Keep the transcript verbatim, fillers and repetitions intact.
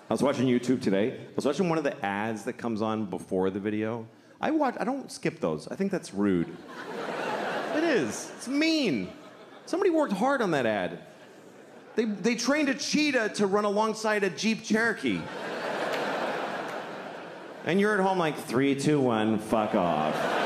I was watching YouTube today. I was watching one of the ads that comes on before the video. I watch. I don't skip those. I think that's rude. It is. It's mean. Somebody worked hard on that ad. They they trained a cheetah to run alongside a Jeep Cherokee. And you're at home like three, two, one, fuck off.